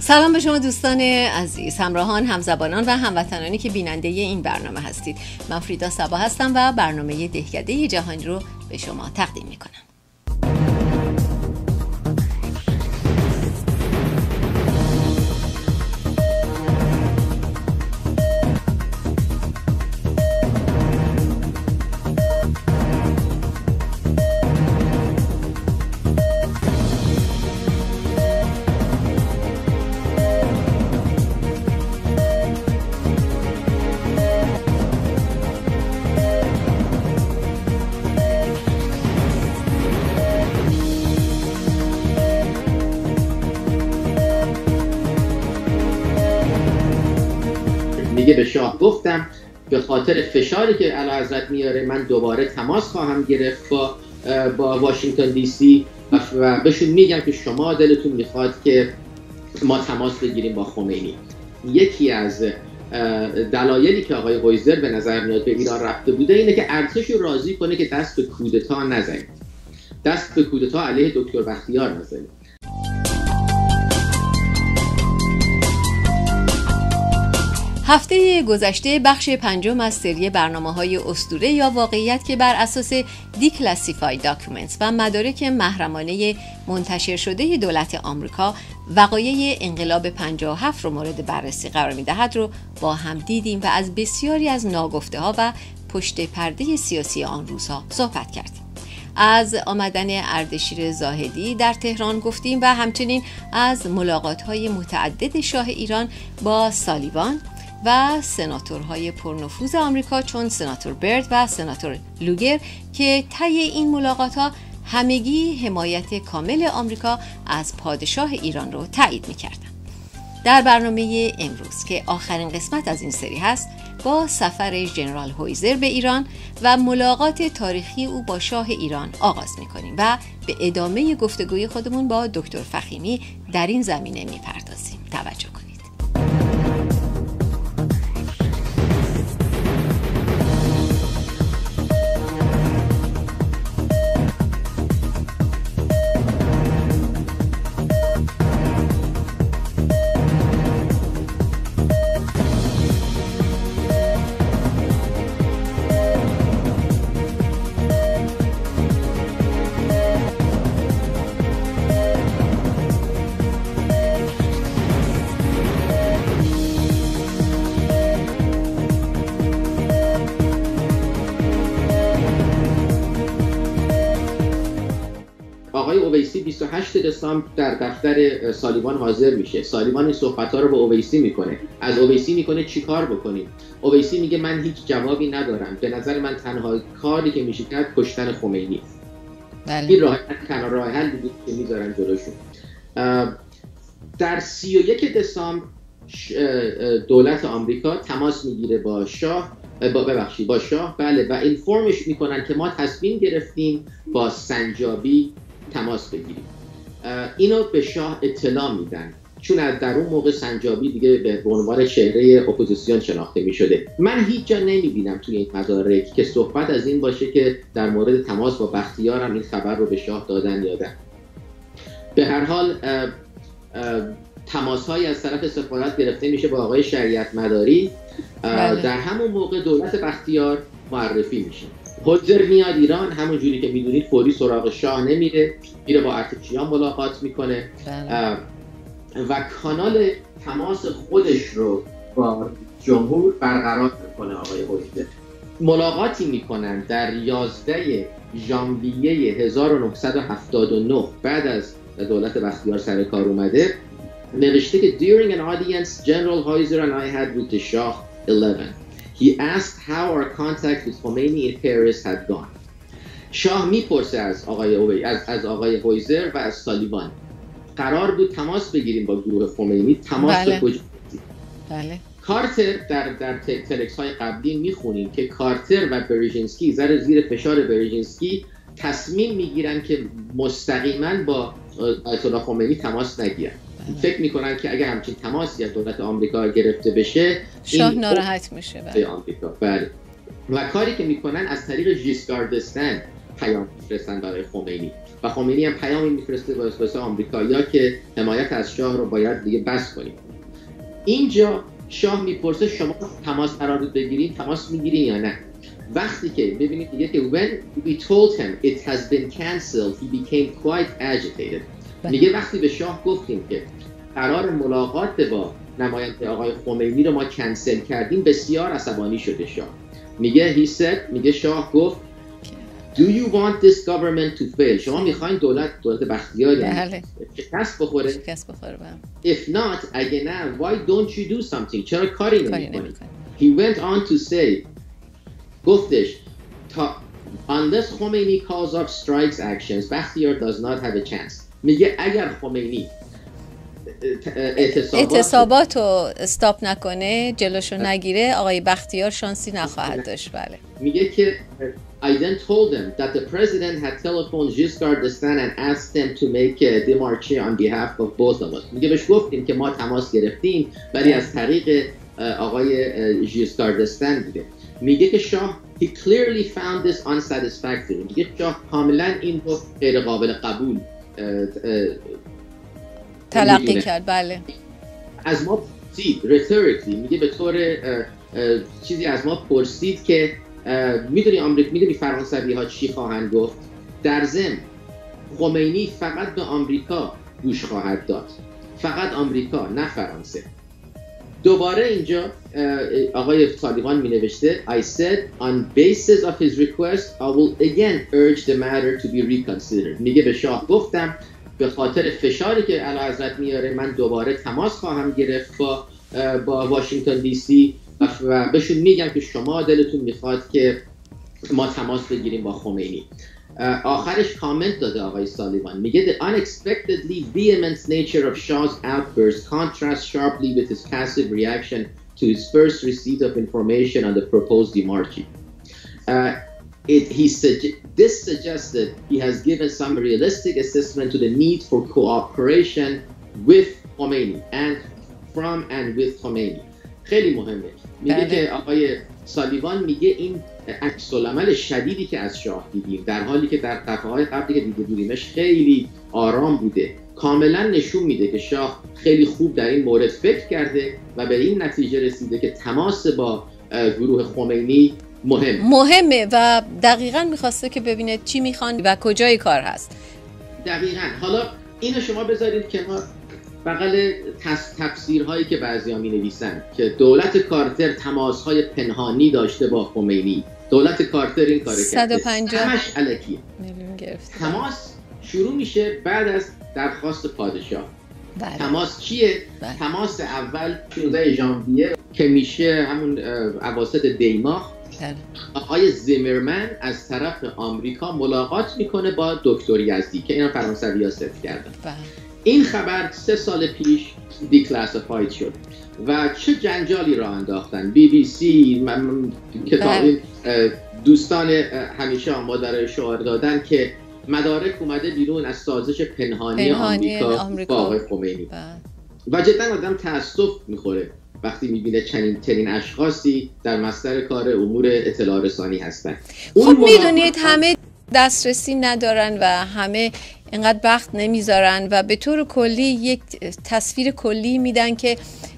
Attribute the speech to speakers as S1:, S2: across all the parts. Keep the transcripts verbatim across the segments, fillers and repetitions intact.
S1: سلام به شما دوستان عزیز، همراهان، همزبانان و هموطنانی که بیننده این برنامه هستید. من فریدا صبا هستم و برنامه دهکده جهانی رو به شما تقدیم میکنم.
S2: دیگه به شاه گفتم به خاطر فشاری که اعلیحضرت میاره من دوباره تماس خواهم گرفت با با واشنگتن دی سی و بهشون میگم که شما دلتون میخواد که ما تماس بگیریم با خمینی. یکی از دلایلی که آقای هویزر به نظر میاد به ایران رفته بوده اینه که ارتش رو راضی کنه که دست به کودتا نزنه، دست به کودتا علیه دکتر بختیار نزنه.
S1: هفته گذشته بخش پنجم از سری برنامه‌های اسطوره یا واقعیت که بر اساس دیکلاسیفاید داکیومنتس و مدارک محرمانه منتشر شده دولت آمریکا وقایع انقلاب پنجاه و هفت رو مورد بررسی قرار می‌دهد رو با هم دیدیم و از بسیاری از ناگفته‌ها و پشت پرده سیاسی آن روزها صحبت کردیم. از آمدن اردشیر زاهدی در تهران گفتیم و همچنین از ملاقات‌های متعدد شاه ایران با سالیوان و سناتورهای پرنفوذ آمریکا چون سناتور برد و سناتور لوگر که طی این ملاقات‌ها همگی حمایت کامل آمریکا از پادشاه ایران رو تایید می‌کردند. در برنامه امروز که آخرین قسمت از این سری هست با سفر ژنرال هویزر به ایران و ملاقات تاریخی او با شاه ایران آغاز می‌کنیم و به ادامه گفتگوی خودمون با دکتر فخیمی در این زمینه می‌پردازیم. توجه کنید.
S2: آقای اویسی بیست و هشتم دسامبر در دفتر سالیوان حاضر میشه. سالیوان این صحبت‌ها رو به اویسی میکنه. از اویسی میکنه چی کار بکنیم؟ اویسی میگه من هیچ جوابی ندارم. به نظر من تنها کاری که میشه کرد کشتن خمینی. بله. این راه تنها راه حل بود که میذارن جلوشون. در سی و یکم دسامبر دولت آمریکا تماس میگیره با شاه با ببخشید با شاه بله و اینفورمش میکنن که ما تصمیم گرفتیم با سنجابی تماس بگیریم. اینو به شاه اطلاع میدن چون از در اون موقع سنجابی دیگه به عنوان چهره اپوزیسیون شناخته میشده. من هیچ جا نمیبینم توی این مدارک که صحبت از این باشه که در مورد تماس با بختیار هم این خبر رو به شاه دادن یا نه. به هر حال تماس های از طرف سفارت گرفته میشه با آقای شریعت مداری. در همون موقع دولت بختیار معرفی میشه. هویزر میاد ایران، همون جوری که میدونید فوری سراغ شاه نمیره، میره با ارتشیان ملاقات میکنه و کانال تماس خودش رو با جمهور برقرار میکنه. آقای هویزر ملاقاتی میکنن در یازده ژانویه هزار و نهصد و هفتاد و نه بعد از دولت بختیار سر کار اومده. نوشته که during an audience General Heuser and I had with the Shah eleven he asked how our contact with Khomeini in Paris had gone. شاه میپرسه از آقای اوی از از آقای هویزر و از سالیوان قرار بود تماس بگیریم با گروه خمینی، تماس
S1: بله.
S2: به کجا؟
S1: بله.
S2: کارتر در در تلکس های قبلی میخونیم که کارتر و برژینسکی زیر زیر فشار برژینسکی تصمیم میگیرن که مستقیما با آیت الله خمینی تماس نگیرن. فکر میکنن که اگه همچین تماسی از دولت آمریکا گرفته بشه
S1: شاه ناراحت میشه.
S2: بله. آمریکا بله. و کاری که میکنن از طریق ژیسکار دستن پیام میفرستن برای خمینی و خمینی هم پیامی میفرسته واسه آمریکایی‌ها که حمایت از شاه رو باید دیگه بس کنیم. اینجا شاه میپرسه شما تماس قرار بگیرید، تماس میگیرین یا نه؟ وقتی که ببینید دیگه که when we told him it has been cancelled he became quite agitated. میگه وقتی به شاه گفتیم که قرار ملاقات با نماینده آقای خمینی رو ما کنسل کردیم بسیار عصبانی شده شاه. میگه he said میگه شاه گفت do you want this government to fail؟ شما میخواین دولت دولت بختیاری شکست بخوره؟
S1: شکست بخوره.
S2: if not اگه نه why don't you do something؟ چرا کاری نمی‌کنی؟ he went on to say گفتش تا unless Khomeini calls off strikes actions بختیار does not have a chance. میگه اگر خمینی
S1: اعتصابات رو استاپ نکنه، جلوشو نگیره، آقای بختیار شانسی نخواهد داشت. بله.
S2: میگه که I then told them that the president had telephoned Giscard d'Estaing and asked them to make a démarche on behalf of both of us. میگه بهش گفتیم که ما تماس گرفتیم ولی از طریق آقای ژیسکارد دستن بوده. میگه که شاه he clearly found this unsatisfactory. میگه شاه کاملا این رو غیر قابل قبول
S1: تلقی کرد. بله.
S2: از ما پرسید rhetorically، میگه به طور چیزی از ما پرسید که میدونی آمریکا، میدونی فرانسوی ها چی خواهند گفت؟ در ضمن خمینی فقط به آمریکا گوش خواهد داد، فقط آمریکا نه فرانسه. دوباره اینجا آقای سالیوان می نوشته I said on basis of his request I will again urge the matter to be reconsidered. میگه به شاه گفتم به خاطر فشاری که اعلیحضرت میاره من دوباره تماس خواهم گرفت با با واشنگتن دی سی و بهشون میگم که شما دلتون میخواد که ما تماس بگیریم با خمینی. آخرش کامنت داده آقای سالیوان، میگه the unexpectedly vehement nature of Shah's outburst contrasts sharply with his passive reaction to his first receipt of information on the proposed demarche. Uh, it, he suge- this suggests that he has given some realistic assessment to the need for cooperation with Khomeini and from and with Khomeini. خیلی مهمه. میگه که آقای سالیوان میگه این عکس العمل شدیدی که از شاه دیدیم در حالی که در دفعه‌های قبلی که دیده بودیمش خیلی آرام بوده، کاملا نشون میده که شاه خیلی خوب در این مورد فکر کرده و به این نتیجه رسیده که تماس با گروه خمینی مهم
S1: مهمه و دقیقاً میخواسته که ببینه چی میخوان و کجای کار هست.
S2: دقیقاً. حالا اینو شما بذارید کنار بغل تفسیرهایی که بعضیا می نویسن که دولت کارتر تماسهای پنهانی داشته با خمینی. دولت کارتر این کار کرده
S1: صد و پنجاه
S2: همش الکیه. تماس شروع میشه بعد از درخواست پادشاه. بله. تماس چیه؟ بله. تماس اول شانزده ژانویه که میشه همون اواسط دیماه. بله. آقای زیمرمن از طرف آمریکا ملاقات میکنه با دکتر یزدی که اینا فرانسوی‌ها ثبت کردن. بله. این خبر سه سال پیش دیکلاسیفاید شد و چه جنجالی را انداختن. بی بی سی، کتابی دوستان همیشه مادر شعار دادن که مدارک اومده بیرون از سازش پنهانی, پنهانی آمریکا, آمریکا با آقای خمینی و جدا آدم تأسف میخوره وقتی میبینه چنین چنین اشخاصی در مصدر کار امور اطلاع رسانی هستن.
S1: خب میدونید همه دسترسی ندارن و همه اینقدر وقت نمیذارن و به طور کلی یک تصویر کلی میدن که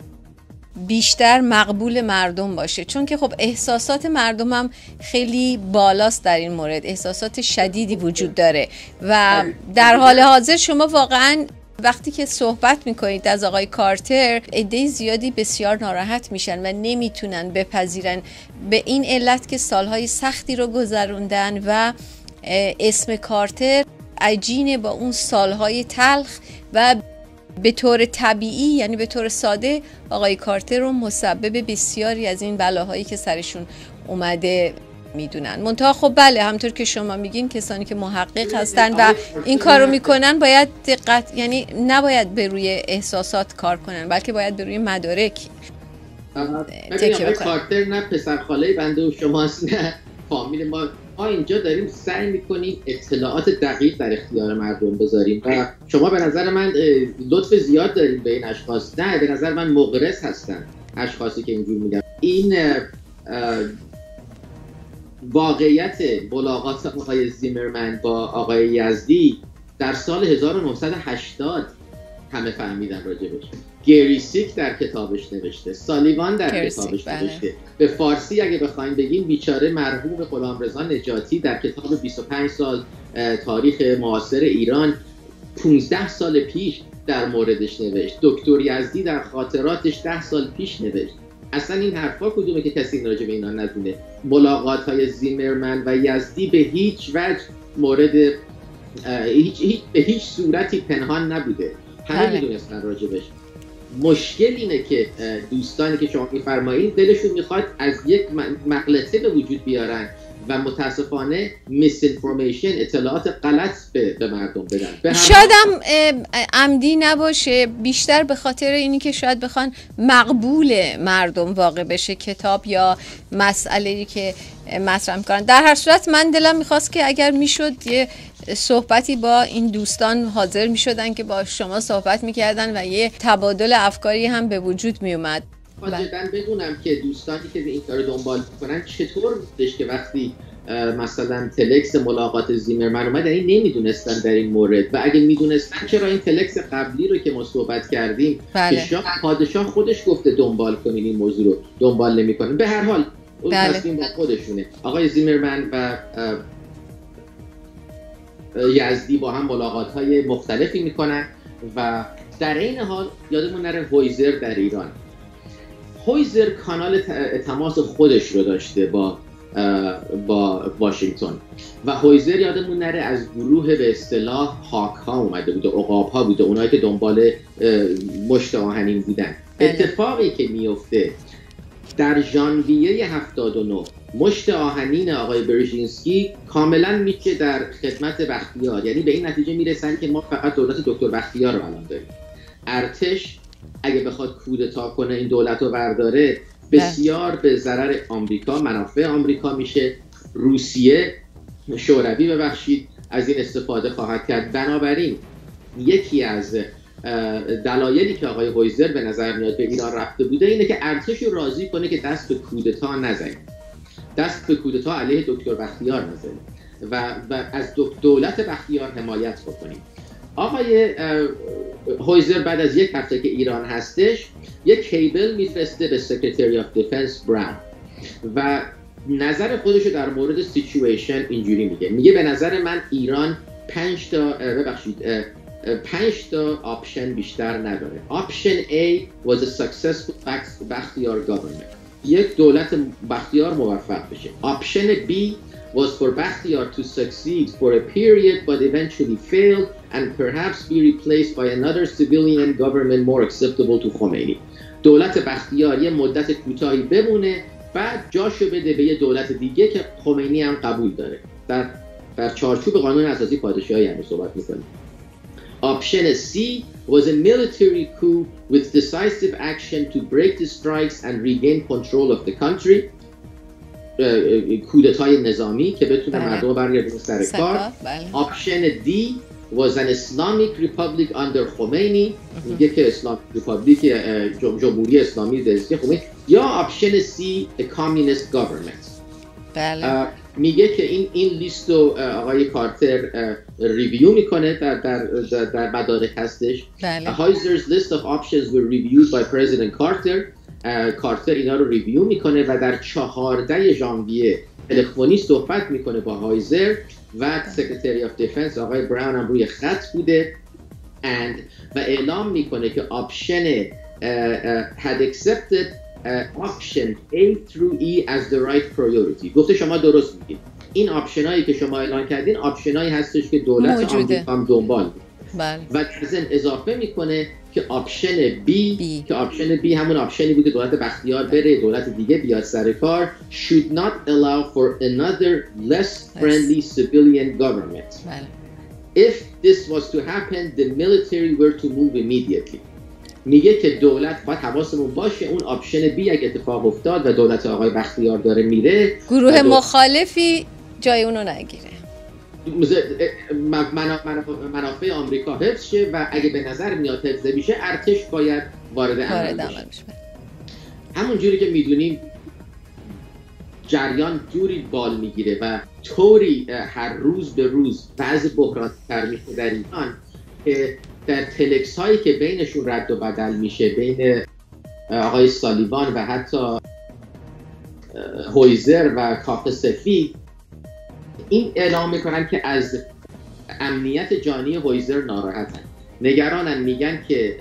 S1: بیشتر مقبول مردم باشه، چون که خب احساسات مردم هم خیلی بالاست در این مورد، احساسات شدیدی وجود داره و در حال حاضر شما واقعا وقتی که صحبت میکنید از آقای کارتر عده زیادی بسیار ناراحت میشن و نمیتونن بپذیرن به این علت که سالهای سختی رو گذروندن و اسم کارتر عجینه با اون سالهای تلخ و به طور طبیعی یعنی به طور ساده آقای کارتر رو مسبب بسیاری از این بلاهایی که سرشون اومده میدونن. منتها خب بله همطور که شما میگین کسانی که محقق هستن و این کار رو میکنن باید دقت، یعنی نباید به روی احساسات کار کنن بلکه باید به روی مدارک
S2: تکیه بکنن. کارتر نه پسرخاله بنده و شماست نه فامیل ما. ما اینجا داریم سعی میکنیم اطلاعات دقیق در اختیار مردم بذاریم و شما به نظر من لطف زیاد دارید به این اشخاص. نه به نظر من مغرض هستن اشخاصی که اینجور میگن. این واقعیت ملاقات آقای زیمرمن با آقای یزدی در سال هزار و نهصد و هشتاد همه فهمیدن راجبش. گری سیک در کتابش نوشته، سالیوان در کتابش
S1: بله.
S2: نوشته. به فارسی اگه بخوایم بگیم بیچاره مرحوم غلامرضا نجاتی در کتاب بیست و پنج سال تاریخ معاصر ایران پانزده سال پیش در موردش نوشت. دکتر یزدی در خاطراتش ده سال پیش نوشت. اصلا این حرفا کدومه که کسی راجع به اینا ندونه؟ ملاقات‌های زیمرمن و یزدی به هیچ وجه مورد هیچ, هیچ به هیچ صورتی پنهان نبوده. همه میدونستن راجبش. مشکل اینه که دوستانی که شما میفرمایید دلشون میخواد از یک مغلطه به وجود بیارن و متاسفانه میسینفورمیشن، اطلاعات غلط به, به مردم بدن.
S1: شاید هم عمدی نباشه، بیشتر به خاطر اینی که شاید بخوان مقبول مردم واقع بشه کتاب یا مسئله‌ای که مطرح میکنن. در هر صورت من دلم میخواست که اگر میشد یه صحبتی با این دوستان حاضر میشدن که با شما صحبت میکردن و یه تبادل افکاری هم به وجود میومد.
S2: واجباً بدونم که دوستانی که این کارو دنبال میکنن چطور بودش که وقتی مثلا تلکس ملاقات زیمرمن اومد این نمیدونستن در این مورد، و اگه میدونستن چرا این تلکس قبلی رو که ما صحبت کردیم
S1: بله.
S2: که شاه پادشاه خودش گفته دنبال کنین این موضوع رو دنبال نمیکنن. به هر حال اون بله. تصمیم با خودشونه. آقای زیمرمن و یزدی با هم ملاقات‌های مختلفی میکنن و در این حال یادمون نره هویزر در ایران. هویزر کانال تماس خودش رو داشته با با واشنگتن و هویزر یادمون نره از گروه به اصطلاح هاک ها اومده بوده، عقاب ها بوده، اونایی که دنبال مشت آهنین بودن. اتفاقی که میفته در ژانویه هفتاد و نه مشت آهنین آقای برژینسکی کاملا میشه در خدمت بختیار، یعنی به این نتیجه میرسن که ما فقط دولت دکتر بختیار رو الان داریم. ارتش اگه بخواد کودتا کنه این دولت رو برداره بسیار به ضرر آمریکا، منافع آمریکا میشه. روسیه شوروی ببخشید از این استفاده خواهد کرد. بنابراین یکی از دلایلی که آقای هویزر به نظر میاد به ایران رفته بوده اینه که ارتش رو راضی کنه که دست به کودتا نزنه، دست به کودتا علیه دکتر بختیار نزنه و, و از دولت بختیار حمایت بکنیم. آقای هویزر بعد از یک هفته که ایران هستش یک کیبل میفرسته به سکرتری آف دیفنس براون و نظر خودشو در مورد سیچویشن اینجوری میگه. میگه به نظر من ایران پنج تا ببخشید پنج تا آپشن بیشتر نداره. آپشن A was a successful بختیار government، یک دولت بختیار موفق بشه. آپشن B was for Bakhtiar to succeed for a period but eventually failed and perhaps be replaced by another civilian government more acceptable to Khomeini. دولت بختیار یه مدت کوتاهی بمونه بعد جاشو بده به یه دولت دیگه که خمینی هم قبول داره. در در چارچوب قانون اساسی پادشاهی هم صحبت می‌کنه. Option C was a military coup with decisive action to break the strikes and regain control of the country. کودتای نظامی که بتونه مردم برگردونه سر کار. Option D was an Islamic republic under Khomeini، میگه که اسلام ریپابلیک جمهوری اسلامی دسته خمینی. یا آپشن C a communist government.
S1: بله.
S2: میگه که این این لیست رو آقای کارتر ریویو میکنه در در در مدارک هستش.
S1: بله.
S2: Heuser's list of options were reviewed by President Carter. کارتر اینا رو ریویو میکنه و در چهاردهم ژانویه تلفنی صحبت میکنه با هایزر و سکرتری آف دیفنس آقای براون هم روی خط بوده and و اعلام میکنه که آپشن had accepted uh, option A through E as the right priority. گفته شما درست میگید، این آپشن هایی که شما اعلان کردین آپشن هایی هستش که دولت آمریکا هم دنبال
S1: بله.
S2: و ازن اضافه میکنه که آپشن B, B که آپشن B همون آپشنی بود که دولت بختیار بره دولت دیگه بیاد سر کار should not allow for another less friendly yes. civilian government.
S1: بله.
S2: If this was to happen the military were to move immediately. میگه که دولت باید حواسمون باشه اون آپشن بی اگه اتفاق افتاد و دولت آقای بختیار داره میره
S1: گروه مخالفی جای اونو نگیره،
S2: منافع آمریکا حفظ شه و اگه به نظر میاد حفظ بشه ارتش باید وارد عمل بشه. همون جوری که میدونیم جریان جوری بال میگیره و طوری هر روز به روز وضع بحران‌تر میشه در ایران که در تلکس هایی که بینشون رد و بدل میشه بین آقای سالیوان و حتی هویزر و کاخ سفید این اعلام میکنن که از امنیت جانی هویزر ناراحتن، نگرانن، میگن که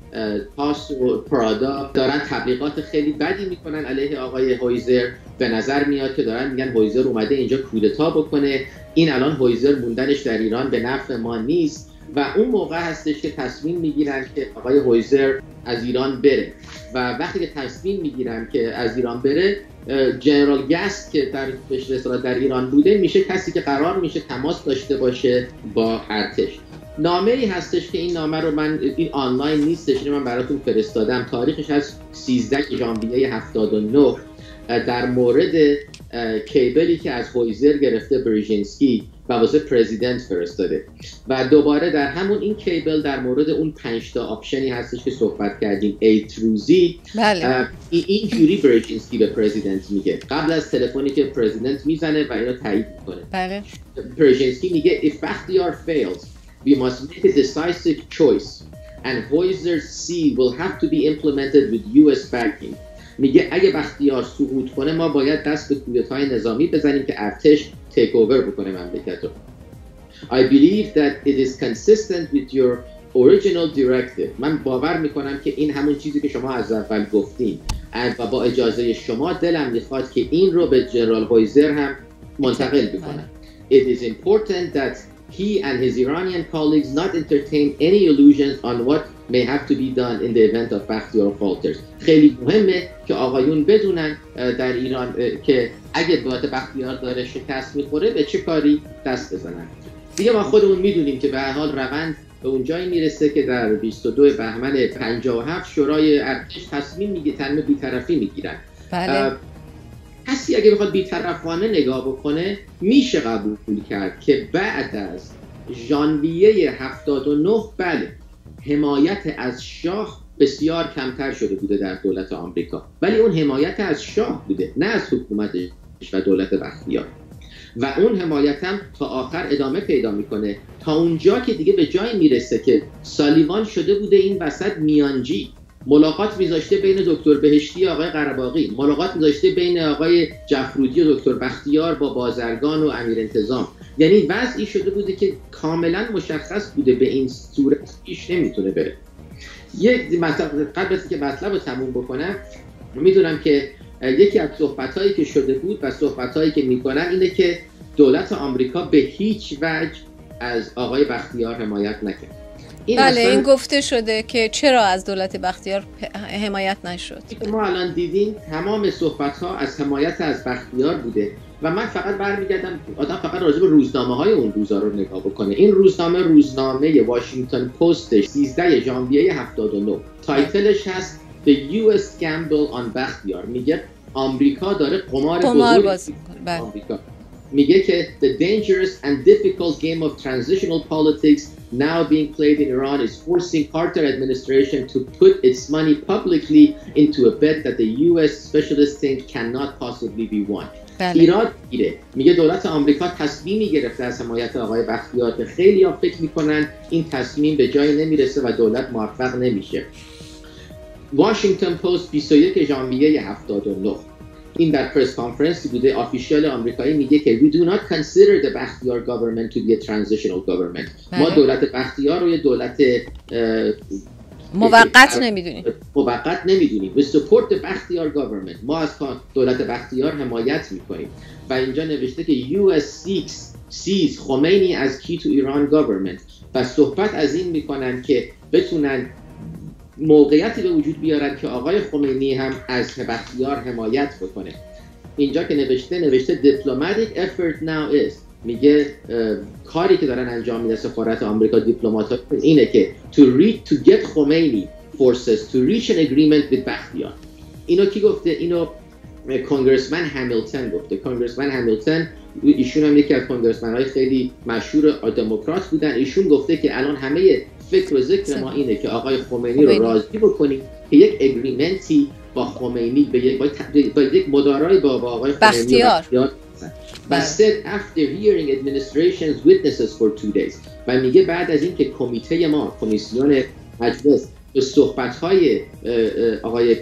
S2: تاس و پرادا دارن تبلیغات خیلی بدی میکنن علیه آقای هویزر. به نظر میاد که دارن میگن هویزر اومده اینجا کودتا بکنه، این الان هویزر موندنش در ایران به نفع ما نیست و اون موقع هستش که تصمیم میگیرن که آقای هویزر از ایران بره و وقتی که تصمیم میگیرن که از ایران بره، جنرال گست که در بشرسات در ایران بوده میشه کسی که قرار میشه تماس داشته باشه با ارتش. نامه ای هستش که این نامه رو من این آنلاین نیستش، من براتون فرستادم، تاریخش از سیزده ژانویه هفتاد و نه در مورد کیبلی که از هویزر گرفته برژینسکی و واسه پرزیدنت فرستاده و دوباره در همون این کیبل در مورد اون پنج تا آپشنی هستش که صحبت کردیم A through Z.
S1: بله.
S2: این جوری برژینسکی به پرزیدنت میگه قبل از تلفنی که پرزیدنت میزنه و اینو تایید میکنه.
S1: بله.
S2: برژینسکی میگه if Bakhtiar fails we must make a decisive choice and Heuser's C will have to be implemented with U S backing. میگه اگه بختیار سقوط کنه ما باید دست به کودتای نظامی بزنیم که ارتش تیک اوور بکنه مملکت رو. I believe that it is consistent with your original directive. من باور میکنم که این همون چیزی که شما از اول گفتین و با اجازه شما دلم میخواد که این رو به جنرال هویزر هم منتقل بکنم. It is important that he and his Iranian colleagues not entertain any illusions on what may have to be done in the event of Bakhtiar falters. خیلی مهمه که آقایون بدونن در ایران که اگه دولت بختیار داره شکست میخوره به چه کاری دست بزنن. دیگه ما خودمون میدونیم که به هر حال روند به اونجایی میرسه که در بیست و دوم بهمن پنجاه و هفت شورای ارتش تصمیم میگیره تن بی‌طرفی میگیرن.
S1: بله.
S2: کسی اگه بخواد بی‌طرفانه نگاه بکنه میشه قبول کرد که بعد از ژانویه هفتاد و نه بله حمایت از شاه بسیار کمتر شده بوده در دولت آمریکا، ولی اون حمایت از شاه بوده نه از حکومتش و دولت بختیار و اون حمایت هم تا آخر ادامه پیدا میکنه تا اونجا که دیگه به جایی میرسه که سالیوان شده بوده این وسط میانجی، ملاقات میذاشته بین دکتر بهشتی آقای قره‌باغی، ملاقات میذاشته بین آقای جعفرودی و دکتر بختیار با بازرگان و امیر انتظام، یعنی وضعی شده بوده که کاملا مشخص بوده به این صورت پیش نمیتونه بره. یک مطلب قبل از اینکه مطلب رو تموم بکنم، میدونم که یکی از صحبتایی که شده بود و صحبتایی که میکنن اینه که دولت آمریکا به هیچ وجه از آقای بختیار حمایت نکرد.
S1: این بله این گفته شده که چرا از دولت بختیار حمایت نشد.
S2: ما الان دیدیم تمام صحبت‌ها از حمایت از بختیار بوده و من فقط برمیگردم آدم فقط راجع به روزنامه‌های اون روزا رو نگاه بکنه. این روزنامه روزنامه واشنگتن پست سیزده ژانویه هفتاد و نه، تایتلش هست The یو اس Gamble on بختیار، میگه آمریکا داره قمار بزرگی
S1: بله.
S2: آمریکا میگه که the dangerous and difficult game of transitional politics now being played in Iran is forcing Carter administration to put its money publicly into a bet that the یو اس specialists think cannot possibly be won.
S1: بله.
S2: ایراد میگیره میگه دولت آمریکا تصمیمی گرفته از حمایت آقای بختیار که خیلی ها فکر میکنن این تصمیم به جایی نمیرسه و دولت موفق نمیشه. واشنگتن پست بیست و یک ژانویه هفتاد و نه این در پرس کانفرنسی بوده، آفیشیال آمریکایی میگه که we do not consider the Bakhtiar government to be a transitional government. ما دولت بختیار رو یه دولت
S1: موقت نمیدونیم.
S2: موقت نمیدونیم. we support the Bakhtiar government. ما از دولت بختیار حمایت میکنیم و اینجا نوشته که یو اس sees خمینی as key to Iran government و صحبت از این میکنن که بتونن موقعیتی به وجود بیارن که آقای خمینی هم از بختیار حمایت بکنه. اینجا که نوشته نوشته diplomatic effort now is، میگه کاری که دارن انجام میده سفارت آمریکا دیپلمات‌ها اینه که to reach to get Khomeini forces to reach an agreement with بختیار. اینو کی گفته؟ اینو کنگرسمن همیلتون گفته. کنگرسمن همیلتون ایشون هم یکی از کنگرسمن‌های خیلی مشهور دموکرات بودن. ایشون گفته که الان همه فکر و ذکر ما اینه که آقای خمینی رو راضی بکنیم که یک اگریمنتی با خمینی به یک با یک مدارای با آقای خمینی
S1: بختیار
S2: و said after hearing administration's witnesses for two days و میگه بعد از این که کمیته ما کمیسیون مجلس به صحبت‌های آقای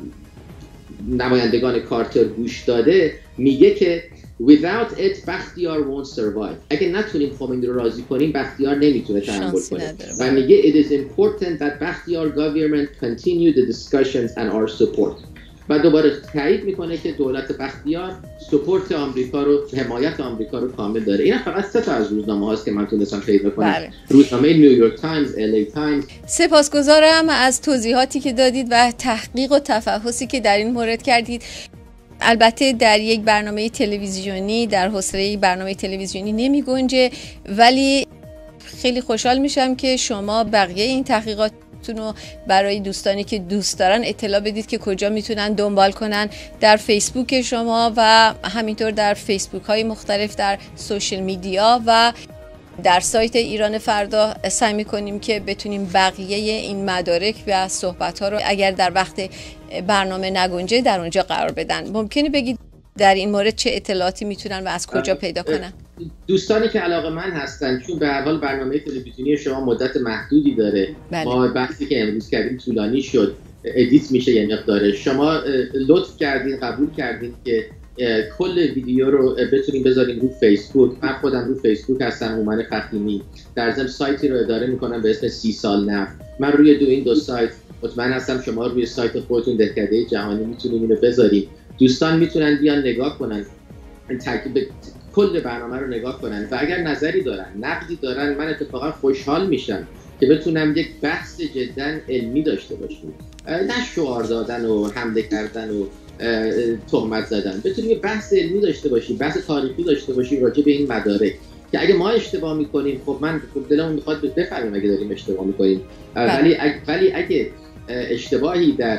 S2: نمایندگان کارتر گوش داده میگه که without it بختیار won't survive. اگه نتونیم خمینی رو راضی کنیم بختیار نمیتونه تحمل کنه و میگه it is important that بختیار government continue the discussions and our support. و دوباره تایید میکنه که دولت بختیار سپورت آمریکا رو، حمایت آمریکا رو کامل داره. اینا فقط سه تا از روزنامه هاست که من تونستم پیدا کنم. بله. روزنامه نیویورک تایمز، ال ای تایمز.
S1: سپاسگزارم از توضیحاتی که دادید و تحقیق و تفحصی که در این مورد کردید. البته در یک برنامه تلویزیونی، در حوصله یک برنامه تلویزیونی نمی گنجه، ولی خیلی خوشحال میشم که شما بقیه این تحقیقات رو برای دوستانی که دوست دارن اطلاع بدید که کجا میتونن دنبال کنن. در فیسبوک شما و همینطور در فیسبوک های مختلف در سوشل میدیا و در سایت ایران فردا سعی میکنیم که بتونیم بقیه این مدارک و صحبت ها رو اگر در وقت برنامه نگنجه در اونجا قرار بدن. ممکنه بگید در این مورد چه اطلاعاتی میتونن و از کجا پیدا کنن؟
S2: دوستانی که علاقه من هستن، چون به هر حال برنامه تلویزیونی شما مدت محدودی داره. بله. ما بحثی که امروز کردیم طولانی شد، ادیت میشه یه مقداره. شما لطف کردین، قبول کردین که کل ویدیو رو بتونیم بذاریم رو فیسبوک. من خودم رو فیسبوک هستم، هومن فخیمی. در ضمن سایتی رو اداره میکنم به اسم سی سال نفت. من روی دو این دو سایت مطمئن هستم شما روی سایت خودتون دهکده جهانی میتونید اینو بذارید. دوستان میتونن بیان نگاه کنن، ترکیب کل برنامه رو نگاه کنن و اگر نظری دارن، نقدی دارن، من اتفاقا خوشحال میشم که بتونم یک بحث جدا علمی داشته باشیم، نه شعار دادن و حمله کردن و تهمت زدن. بتونیم یک بحث علمی داشته باشیم، بحث تاریخی داشته باشیم راجع به این مدارک که اگه ما اشتباه میکنیم، خب من خب دلمون میخواد بفهمیم اگه داریم اشتباه میکنیم، ولی اگه ولی اگه اشتباهی در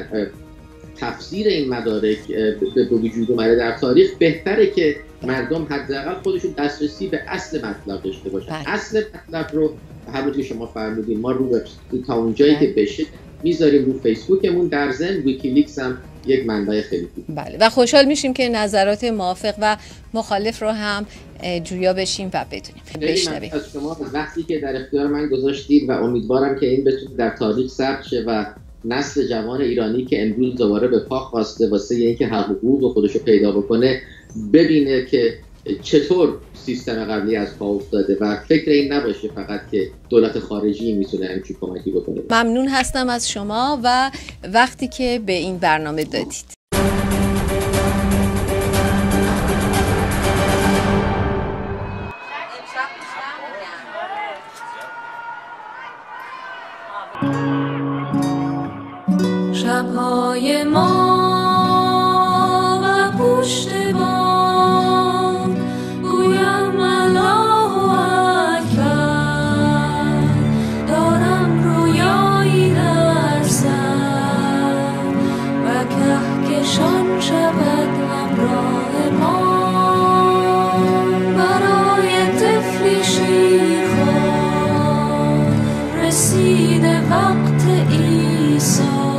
S2: تفسیر این مدارک به وجود اومده در تاریخ، بهتره که مردم حداقل خودشون دسترسی به اصل مطلب داشته باشن. بله. اصل مطلب رو همونطور که شما فرمودین ما رو تا اونجایی که بشه میذاریم رو فیسبوکمون. در ضمن ویکیلیکس هم یک منبع خیلی خوبه.
S1: بله و خوشحال میشیم که نظرات موافق و مخالف رو هم جویا بشیم و بدونیم.
S2: بشنویم از شما وقتی که در اختیار من گذاشتید و امیدوارم که این بتونه در تاریخ ثبت شه و نسل جوان ایرانی که امروز دوباره به پا خواسته واسه اینکه حقوق خودشو پیدا بکنه ببینه که چطور سیستم قبلی از پا افتاده و فکر این نباشه فقط که دولت خارجی میتونه همچین کمکی بکنه.
S1: ممنون هستم از شما و وقتی که به این برنامه دادید.
S3: شب‌های ما و پشت بام گویم الله اکبر، دارم رویایی در سر و کهکشان شود همراه ما. برای طفلی شیرخوار رسیده وقت عیسی،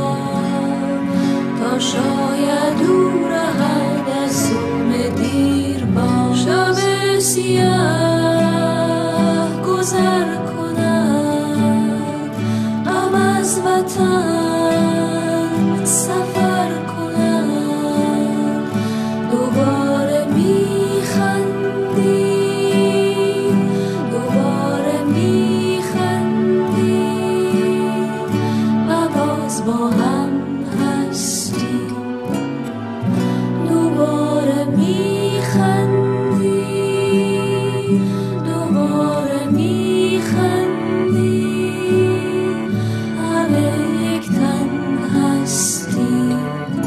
S3: شاید او رهد از ظلم دیر با شب سیاه گذر کند، غم از وطن سفر کند، دوباره میخندی دوباره میخندی و باز با هم دوباره میخندی دوباره میخندی همه یک تن هستی.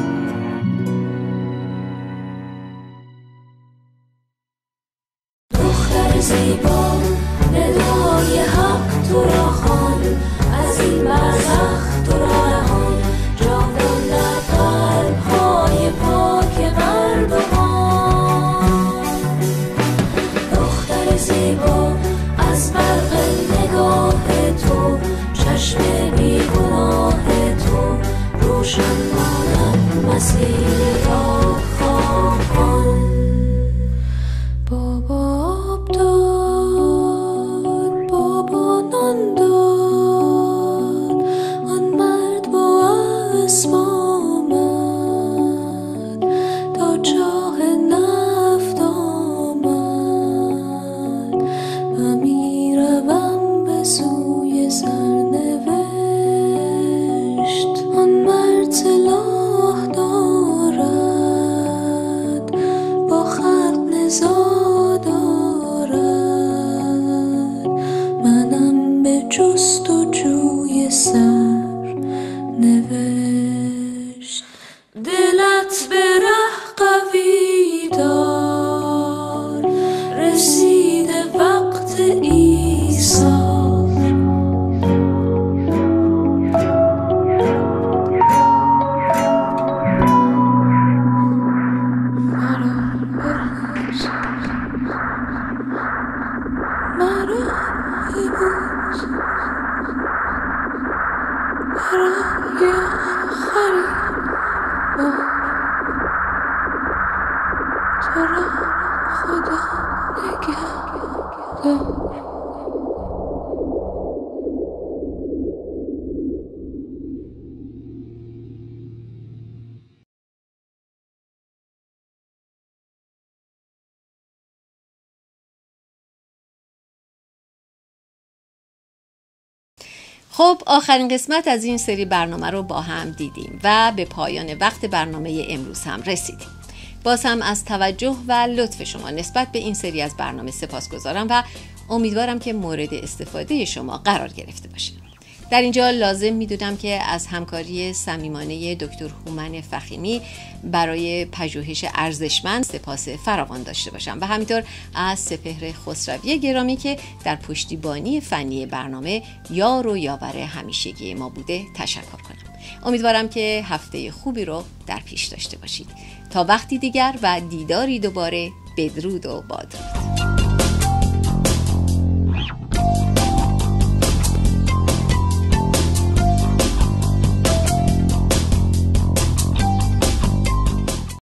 S3: دختر زیبا ندای حق تو را خوان، از این برزخ تو را رهان، جاودان در قلب‌های پاک مردمان. دختر زیبا از برق نگاه تو، چشم بیگناه تو روشن مانند مسیر آخان. بابا آب داد، بابا نان داد، آن مرد با اسب آمد تا چاه نفت آمد و می روم به سوی سرنوشت. آن مرد سلاح دارد، با خلق نزا دارد، منم به جست و جوی سر نوشت. دلت به ره قوی دار، رسیده وقت ایثار. مرا ببوس، مرا ببوس، برای آخرین بار تو را خدا نگهدار.
S1: خب آخرین قسمت از این سری برنامه رو با هم دیدیم و به پایان وقت برنامه امروز هم رسیدیم. باز هم از توجه و لطف شما نسبت به این سری از برنامه سپاسگزارم و امیدوارم که مورد استفاده شما قرار گرفته باشه. در اینجا لازم میدونم که از همکاری صمیمانه دکتر هومن فخیمی برای پژوهش ارزشمند سپاس فراوان داشته باشم و همینطور از سپهر خسروی گرامی که در پشتیبانی فنی برنامه یار و یاور همیشگی ما بوده تشکر کنم. امیدوارم که هفته خوبی رو در پیش داشته باشید. تا وقتی دیگر و دیداری دوباره، بدرود و بادرود.